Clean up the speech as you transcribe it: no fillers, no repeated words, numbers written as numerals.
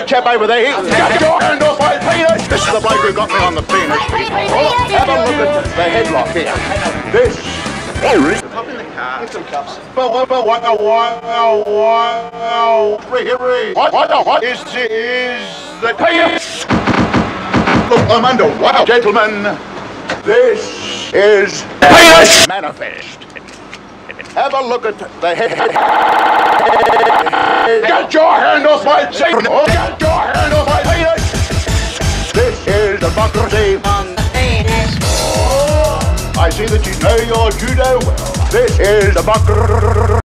that chap over there. Get your hand off my penis! This is the bloke who got me on the penis. Have a look at the headlock here. This is... Hop in the car. Get some cups. What is the penis? Look, I'm underwater, gentlemen. This is penis manifest. Have a look at the head. Get your hand off my penis! Get your hand off my penis! This is democracy on the penis. I see that you know your judo well. This is democracy.